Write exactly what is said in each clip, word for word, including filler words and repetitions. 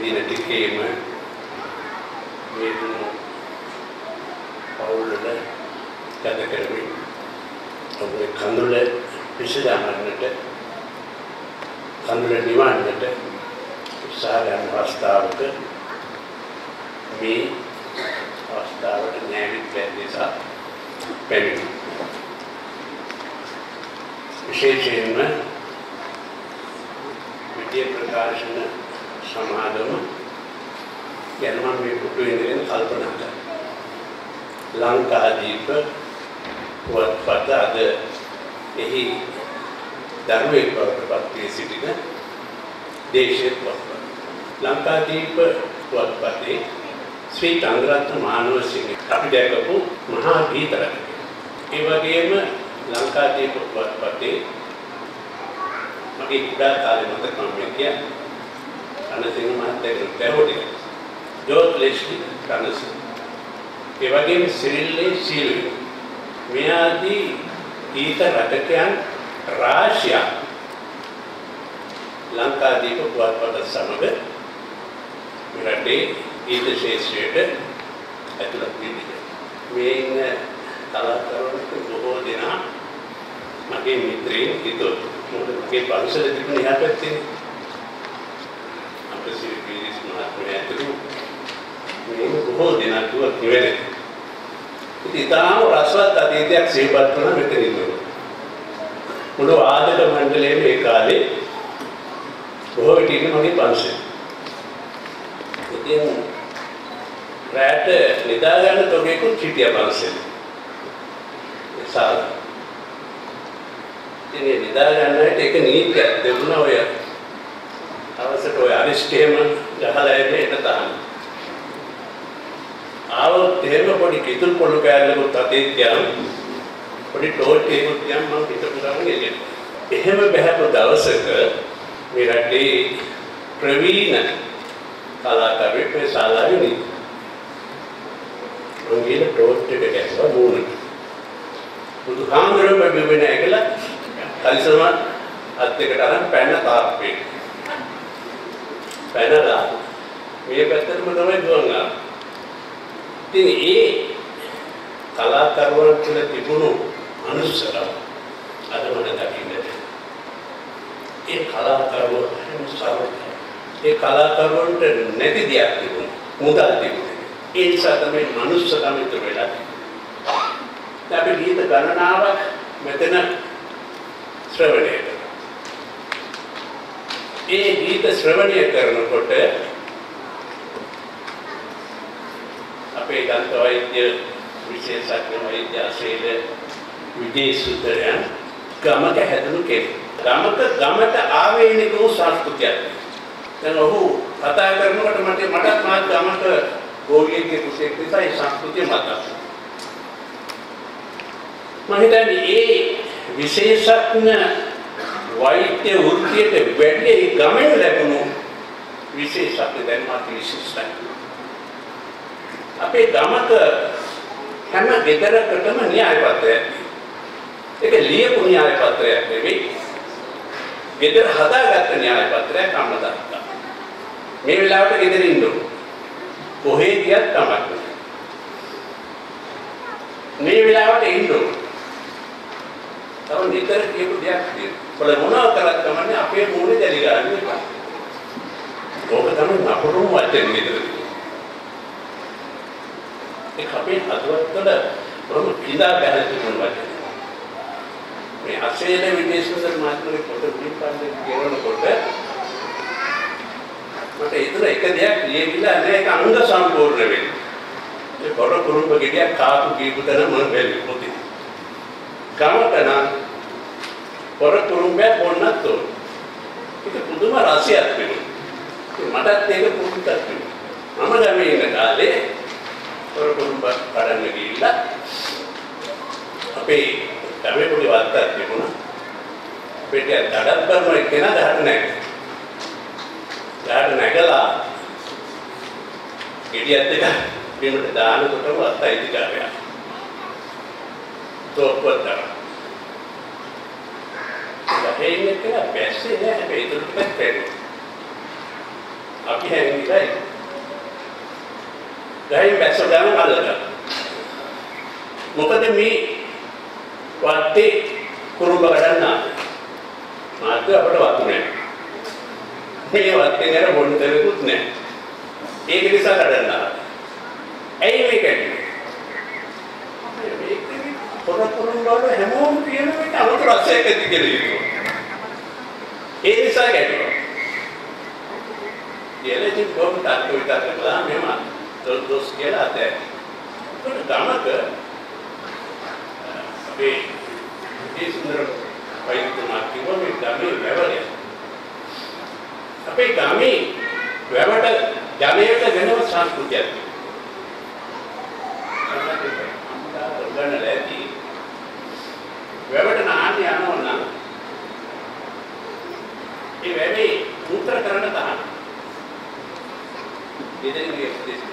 දින ටිකේම මේ පවුලට ගත කරමින් ඔබේ කඳුල විසඳන්නට කඳුල නිවන්නට උත්සාහ ගන්න අවස්ථාවක මේ අවස්ථාවට නැවිත් ලැබෙසා පැමිණි විශේෂයෙන්ම විද්‍යා ප්‍රකාශන සමාගම ගැන මම මේ පුටු ඉඳගෙන කල්පනා කරා. ලංකාදීප පුවත්පත අද එහි ධර්මයේ ප්‍රවෘත්ති සිටින දේශීය පුවත්පත. ලංකාදීප පුවත්පතේ ශ්‍රී චන්ද්‍රරත්න මානවසිංහ අපි දැකපු මහා ගීතරක. ඒ වගේම ලංකාදීප පුවත්පතේ මගේ කුඩා කාලේ මතක මම කියන්නේ අනසිංහ මහත්තයාගේ පැවොටි ජෝත් ලෙස්ලි කනසිංහ ඒ වගේම සිරිල්ලේ සීලු මේ ආදී ගීත රචකයන් රාශියක් ලංකාදීප පුවත්පත සමග මේ රටේ ගීත ශාස්ත්‍රයට ඇතුළත් වෙන්නේ. මේ ඉන්න කලාකරුවන්ට බොහෝ දෙනා මගේ මිත්‍රයන් හිතුවා. මොකද මගේ පරිසර තිබුණ එහා පැත්තේ අපේ සිරිපිරිස් මහත්මයා ඇතුළු මේ බොහෝ දෙනා තුව නිවෙන්නේ. ඉතින් තාම රසවත් අතීතයක් සිහිපත් කරන මෙතන ඉන්නවා. මුළු ආදක මණ්ඩලයේ මේ කාලේ බොහෝ විට ඉන්නේ මගේ පන්සල්. ඉතින් රැට නිදා ගන්න තොගෙකුත් හිටියා පන්සල්. ඒසාර. ඉතින් නිදා ගන්නට එක නීතියක් දෙන්නා ඔය අවසට ඔය අරිස්ටේම ගහලා එන්නේ එන තාම. ආවොත් එහෙම පොඩි කිතුල් පොළු කෑල්ලකුත් අතේ තියන් පොඩි ටෝට් එකකුත් තියන් මම හිතපු ගමන් එළියට. එහෙම බහැපු දවසක මේ රටේ ප්‍රවීණ කලාකරුවෙක් මේ ශාලාවේ ඉන්නේ. රංගීන ටෝට් එක ගැස්සුවා මූණට. බුදුහාමුදුරුවෝ බබෙන්නේ නැහැ කියලා කලිසම අත් දෙකට අරන් පැන තාප්පේ. පැනලා මේ පැත්තටම තමයි දුවන් ආවේ. ඉතින් ඒ කලාකරුවන් තුළ තිබුණු අනුස්සර අද මම දකින්නේ. ඒ කලාකරුවෝ ඒ කලාකරුවන්ට නැති දෙයක් තිබුණා. මුදල් තිබුණේ. ඒ නිසා තමයි මනුස්සකම ඉතුරු වෙලා තියෙන්නේ. අපි ගීත ගණනාවක් මෙතන ශ්‍රවණය කරනවා. ඒ ගීත ශ්‍රවණය කරනකොට අපේ දන්ත වෛද්‍ය විශේෂඥ වෛද්‍ය ආශේල විදේශුතරයන් ගමක හැදුණු කෙනෙක්. ගමක ගමට ආවේනික වූ සංස්කෘතියක්. දැන් ඔහු කතා කරනකොට මට මටත් මාත් ගමක ගෝලියගේ කුසෙක් නිසා ඒ සංස්කෘතිය මතක්. මම හිතන්නේ ඒ විශේෂඥ වෛද්‍ය වෘත්තියට වැඩි ගමෙන් ලැබුණු විශේෂඥ දැනුමක් විශේෂයි. අපේ ගමක හැම ගෙදරකටම න්‍යාය පත්‍රයක් තියෙනවා. ඒක ලියපු න්‍යාය පත්‍රයක් නෙවෙයි. ගෙදර හදාගත්ත න්‍යාය පත්‍රයක් අම්මදත්තා. මේ වෙලාවට ගෙදර ඉන්න ඕන. කොහේ ගියත් කමක් නැහැ. මේ වෙලාවට ඉන්න ඕන. තව නිතර කියපු දෙයක් තියෙනවා. ඔල මොනවා කරත් කමන්නේ අපේ මූණේ දැලි ගන්න එපා. ඕක තමයි නපුරුම වචන විතර. ඒ අපේ හදවතවල බොහොම කිඳා බැහැ තිබුණ වචන. මේ අසේල විදේශවල මාත්‍රේ පොත පිළිපන්නේ කියනකොට මට ඒතර එක දෙයක් ලියවිලා නැහැ ඒක අංග සම්පූර්ණ වෙන්නේ. ඒ පොර කුරුම්බ ගෙඩියක් කාපු කීපතර මම බැලුවේ පොතේ. ගමකන පොර කුරුම්බය බොන්නත් ඕන. ඒක පුදුම රසයක් තිබුණා. මටත් ඒක පුදුමක් තිබුණා. මම ගමේ ඉන්න කාලේ පොර කුරුම්බ කඩන්න ගිහිල්ලා අපේ ගමේ පොඩි වත්තක් තිබුණා. අපිට දඩක් කරන එකේන දහට නැහැ. දහට නැගලා ගෙඩියත් එක බිමට දානකොටම අත්තයිති කාර්යය. තෝපතර. ගහේ ඉන්න කෙනා බැස්සේ නැහැ හැබැයි ඒක ටිකක් පැරේ. අපි හැංගිලා ගහින් බැස්ස ගන්න අල්ලගන්න. මොකද මේ වත්තේ කුරුඹ ගන්න මාත් අපිට වතු නැහැ. මේ වත්තේ නේද බොන්න දෙකුත් නැහැ. ඒක නිසා ගන්න. ඇයි මේක? මේක පොර කුරුඹ වල හැමෝම කියන මේක අමුතු රසයක් ඇති කියලා. ඒ නිසා ගැටුවා. යෙලෙදි බොම් තාක්කු විතර කළා මෙම දොස් කියලා ඇත. ඒක ගමක අපේ ඒ සුන්දර වෛද්‍යතුමා කිව්වා මේ ගමේ වැවලේ. අපේ ගමේ වැවට ජනයට වෙනම සංස්කෘතියක් තියෙනවා. ගන්න ලැබි. වැවට නාන්නේ යනවා නම් ඒ වැවේ මුත්‍ර කරන්න තහන. ඉතින්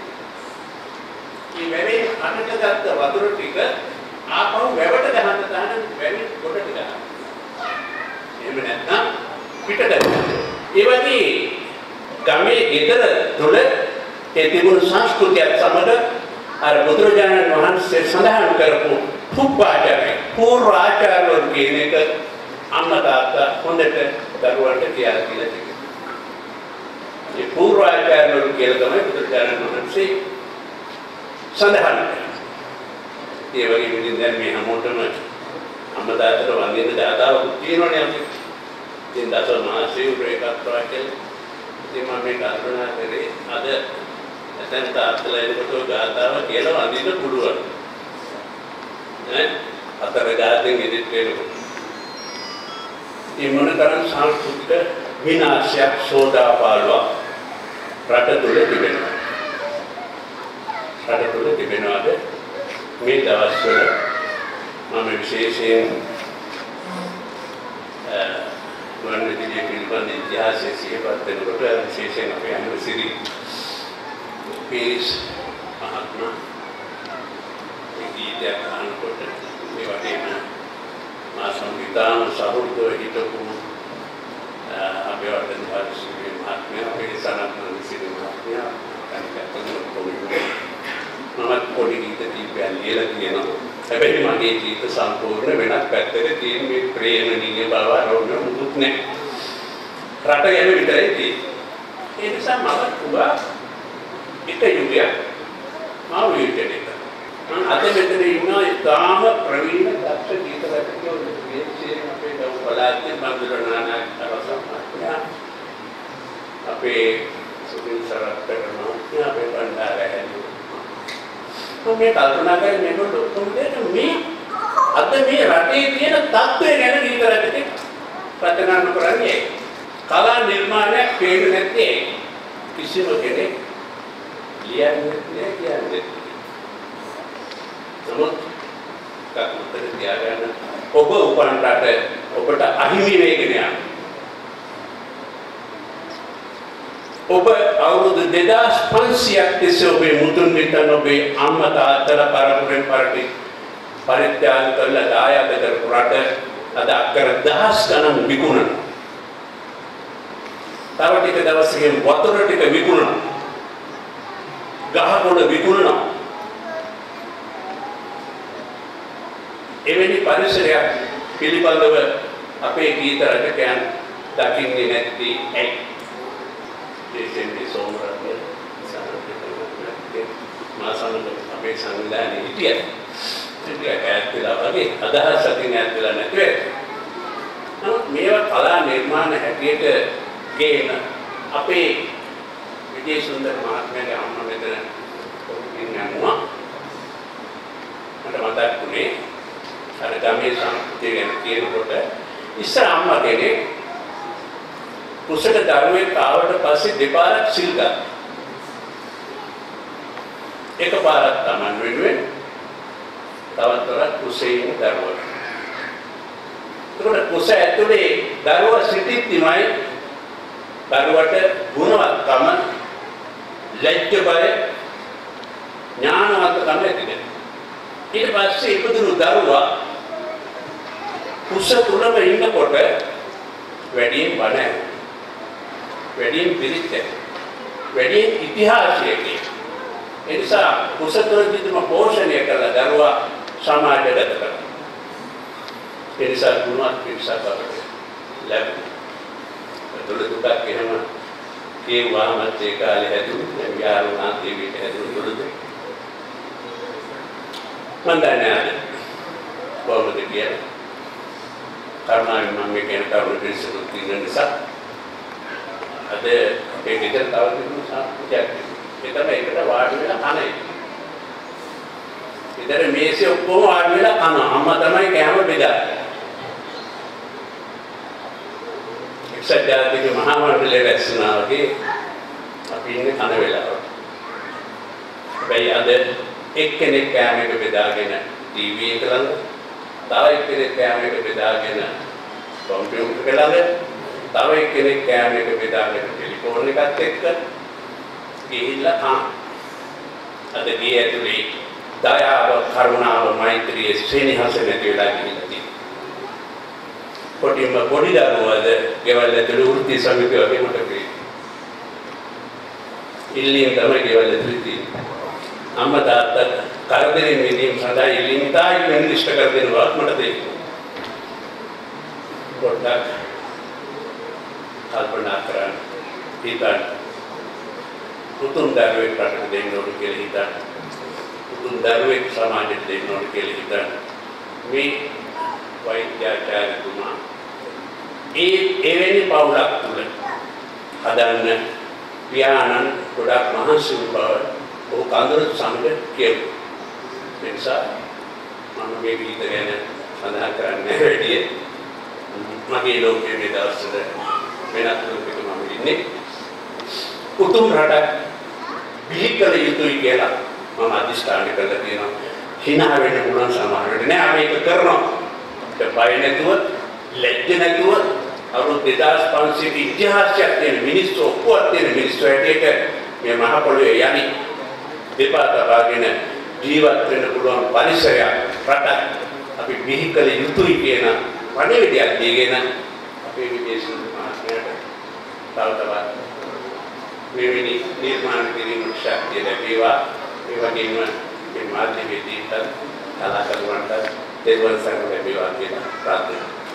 මේ වැවේ අනට ගත්ත වතුර ටික ආපහු වැවට ගහන්න තහන වැවේ කොටට ගන්න. එහෙම නැත්නම් පිටට ගන්න. ඒ වගේ ගමේ ගෙදර තුල ඒ තිබුණු සංස්කෘතියත් සමග අර බුදුරජාණන් වහන්සේ සඳහන් කරපු පුප්පාචාරය පූර්ව ආචාර්යවරු කියන එක අම්මා තාත්තා හොඳට දරුවන්ට කියලා කියලා තියෙනවා. මේ පූර්ව ආචාර්යවරු කියලා තමයි බුදුරජාණන් වහන්සේ සඳහන් කරන්නේ. ඒ වගේ විදිහින් දැන් මේ හැමෝටම අම්මා තාත්තට වඳින්න දාතාවකුත් තියෙනවනේ අපි. ඉතින් දස මාසෙ උරේකත්වා කියලා. ඉතින් මම මේ කල්පනා කරේ අද දැන් තාත්තලා එනකොට ගාතාව කියලා වඳින්න පුළුවන්. ඈ අතර ගාතෙන් එදිට වෙනකොට. මේ මොනතරම් සංස්කෘතික විනාශයක් සෝදාපාලුවක් රට තුල තිබෙනවා. රට තුල තිබෙනවාද මේ දවස්වල මම විශේෂයෙන් ගුවන් විදුලිය පිළිබඳ ඉතිහාසයේ සිහිපත් වෙනකොට විශේෂයෙන් අපේ අනුසිරි පීස් මහත්මයා මේ ගීතයක් අහනකොට මේ වගේම මා සංගීතාන සහෘදව හිටපු අපේ වර්ධන හරිසිරි මහත්මයා අපේ සනත්න සිරි මහත්මයා කණිකතුන් කොමිටුවේ මම පොඩි ගීත දීපයන් ලියලා තියෙනවා. හැබැයි මගේ ජීවිත සම්පූර්ණ වෙනත් පැත්තක තියෙන මේ ප්‍රේමණීය බව අරෝණ මුකුත් නැහැ. රට ගැන විතරයි තියෙන්නේ. ඒ නිසා මම පුරා එක යුගයක් මම විචාරේ කරා. මම අද මෙතන ඉන්නවා ඉතාම ප්‍රවීණ දක්ෂ ගීත රචකයෝ විශේෂයෙන් අපේ ගම් පළාතේ බඳුරනානායක රසමහත්මයා අපේ සුනිල් සරත්කර මහත්මයා අපේ බණ්ඩාර මේ කල්පනා කරන්නේ මේකට ඔක්කොම මේ අද මේ රටේ තියෙන තත්ත්වය ගැන ගීත රචකෙක් රචනා කරන්නේ කලා නිර්මාණයක් පේන්නේ නැත්තේ කිසිම කෙනෙක් ලියන්නේ නැහැ කියන්නේ. නමුත් කකුත්තර තියාගන්න ඔබ උපන් රට ඔබට අහිමි වෙගෙන යනවා. ඔබ අවුරුදු දෙදාස් පන්සියයක් තිස්සේ ඔබේ මුතුන් මිත්තන් ඔබේ අම්මා තාත්තලා පරපුරෙන් පරටි පරිත්‍යාග කළා දායාද කරපු රට අද අක්කර දහස් ගණන් විකුණන. තව ටික දවසකින් වතුර ටික විකුණන. ගහකොළ විකුණන. එවැනි පරිසරයක් පිළිබඳව අපේ ගීත රචකයන් දකින්නේ නැති ඇයි? දෙසෙන්දි සෝමරත්න සාරකේ මාසනක අපේ සංවිධානයේ හිටියා. ඒක ඇත්තලා වගේ අදහස් අතින් ඇත්තලා නැතුව. නමුත් මේවා කලා නිර්මාණ හැටියට ගේන අපේ විජේ සුන්දර මහත්මයාගේ අම්මා මෙතන ඉන්නවා. මට මතක් වුණේ අර ගමේ සංස්කෘතිය ගැන කියනකොට ඉස්සර අම්මා කෙනෙක් කුසට දරුවෙක් ආවට පස්සේ දෙපාරක් සිල් ගත්තා. එකපාරක් Taman වෙනුවෙන් තවත් වරක් කුසේ ඉන්න දරුවා. ඒකට කුස ඇතුලේ දරුවා සිටිද්දිමයි දරුවට ගුණවත්කම, ලැජ්ජ බය, ඥානවත්කම ඇතිවෙනවා. ඊට පස්සේ ඉපදුණු දරුවා කුස තුලම ඉන්නකොට වැඩියෙන් බණ වැඩියෙන් පිළිච්ච වැඩි ඉතිහාසයකින්. ඒ නිසා කුසතුරුදිම පෝෂණය කළ දරුවා සමාජගත කරනවා. ඒ නිසා ගුණවත් පිරිසක් අපට ලැබුණා. ඒතොල දුකක් එහෙම කියවමත් ඒ කාලේ හැදුනේ විහාරුණා දෙවිට හැදුණුලුද මන් දන්නේ නැහැ කොහොමද කියන්නේ කරුණාවෙන් මම මේ කියන කරුණ පිළිසුදු තියෙන නිසා අද අපේ ගෙදර තව කිසිම සාපේක්ෂයක් ඒ තමයි ඒකට වාඩි වෙලා කන්නේ. ඊතර මේසේ ඔක්කොම වාඩි වෙලා කන අම්මා තමයි කෑම බෙදාන්නේ. සත්‍යාදික මහා මණ්ඩලයේ රැස්නා වගේ අපි ඉන්නේ කන වෙලාව. හැබැයි අද එක්කෙනෙක් කැමරේක බෙදාගෙන ටීවී එක ළඟ, තව එක්කෙනෙක් කැමරේක බෙදාගෙන කම්පියුටර් එක ළඟ, තව එක්කෙනෙක් කැමරේක බෙදාගෙන ටෙලිෆෝන් එකත් එක්ක ගිහිල්ලා කන. අද ගේ ඇතුලේ දයාව, කරුණාව, මෛත්‍රිය, සෙනෙහස නැති වෙලා ගිහිල්ලා තියෙනවා. කොටිම පොඩි දරුවද ගෙවල් ඇතුළේ වෘත්ති සමිතිය වගේ මට පේනවා. ඉල්ලීම් තමයි ගෙවල් ඇතුළේ තියෙන්නේ. අම්මා තාත්තා කරදරෙන් මිදීම සඳහා ඉල්ලීම් තායි වෙනිෂ්ඨ කර දෙනවා මට තේරෙනවා. පොඩ්ඩක් කල්පනා කරන්න. හිතන්න. උතුම් දරුවෙක් රටට දෙන්න ඕන කියලා හිතන්න. උතුම් දරුවෙක් සමාජයට දෙන්න ඕන කියලා හිතන්න. මේ වෛද්‍යාචාර්යතුමා ඒ එවැනි පවුලක් තුළ හදන්න පියාණන් ගොඩක් මහන්සි වූ බව ඔහු කඳුළු සමග කියනවා. ඒ නිසා මම මේ ගීත ගැන සඳහන් කරන්නේ වැඩි. මගේ ලෝකයේ මේ දවස්වල වෙනත් ලෝකයක මම ඉන්නේ. උතුම් රටක් බිහි කළ යුතුයි කියලා මම අධිෂ්ඨාන කරලා තියෙනවා. hina වෙන්න පුළුවන් සමහරවිට නෑ අපි ඒක කරනවා. බය නැතුව, ලැජ්ජ නැතුව අවුරුදු දෙදාස් පන්සීයක ඉතිහාසයක් තියෙන මිනිස්සු ඔක්කොත් තියෙන මිනිස්සු හැටියට මේ මහ පොළොවේ යන්නේ දෙපා තබාගෙන ජීවත් වෙන්න පුළුවන් පරිසරයක් රටක් අපි බිහි කළ යුතුයි කියන පණිවිඩයක් දීගෙන අපේ විදේශ මහත්මයාට තව තවත් මෙවැනි නිර්මාණ කිරීම ශක්තිය ලැබේවා. ඒ වගේම මේ මාධ්‍යවේදීන්ට කලාකරුවන්ට දෙවන සංගම ලැබේවා කියන ප්‍රාර්ථනා